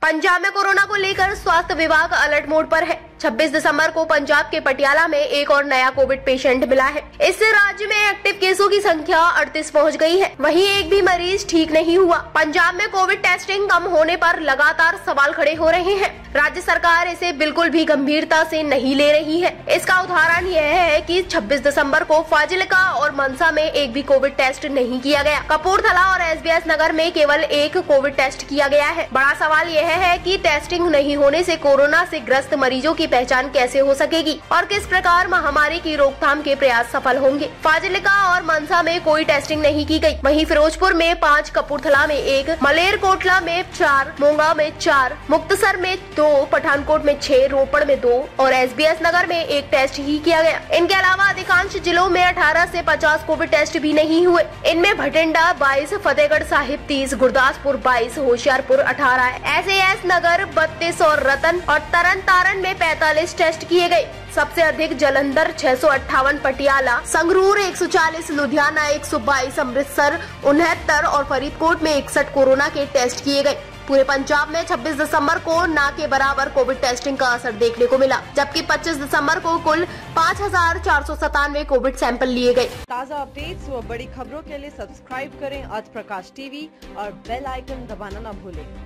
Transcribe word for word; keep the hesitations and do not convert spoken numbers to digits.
पंजाब में कोरोना को लेकर स्वास्थ्य विभाग अलर्ट मोड पर है। छब्बीस दिसंबर को पंजाब के पटियाला में एक और नया कोविड पेशेंट मिला है। इससे राज्य में एक्टिव केसों की संख्या अड़तीस पहुंच गई है। वहीं एक भी मरीज ठीक नहीं हुआ। पंजाब में कोविड टेस्टिंग कम होने पर लगातार सवाल खड़े हो रहे हैं। राज्य सरकार इसे बिल्कुल भी गंभीरता से नहीं ले रही है। इसका उदाहरण यह है कि छब्बीस दिसंबर को फाजिलका और मनसा में एक भी कोविड टेस्ट नहीं किया गया। कपूरथला और एसबीएस नगर में केवल एक कोविड टेस्ट किया गया है। बड़ा सवाल यह है कि टेस्टिंग नहीं होने से कोरोना से ग्रस्त मरीजों की पहचान कैसे हो सकेगी और किस प्रकार महामारी की रोकथाम के प्रयास सफल होंगे। फाजिलका और मनसा में कोई टेस्टिंग नहीं की गई। वहीं फिरोजपुर में पाँच, कपूरथला में एक, मलेरकोटला में चार, मोगा में चार, मुक्तसर में दो, पठानकोट में छह, रोपड़ में दो और एसबीएस नगर में एक टेस्ट ही किया गया। इनके अलावा अधिकांश जिलों में अठारह से पचास कोविड टेस्ट भी नहीं हुए। इनमें भटिंडा बाईस, फतेहगढ़ साहिब तीस, गुरदासपुर बाईस, होशियारपुर अठारह, एसएएस नगर बत्तीस और रतन और तरन तारण में पैंतालीस टेस्ट किए गए। सबसे अधिक जलंधर छह सौ अट्ठावन, पटियाला, संगरूर एक सौ चालीस, लुधियाना एक सौ बाईस, अमृतसर उनहत्तर और फरीदकोट में इकसठ कोरोना के टेस्ट किए गए। पूरे पंजाब में छब्बीस दिसंबर को ना के बराबर कोविड टेस्टिंग का असर देखने को मिला, जबकि पच्चीस दिसंबर को कुल पाँच हजार चार सौ सतानवे कोविड सैंपल लिए गए। ताज़ा अपडेट्स व बड़ी खबरों के लिए सब्सक्राइब करें आज प्रकाश टीवी और बेल आइकन दबाना न भूलें।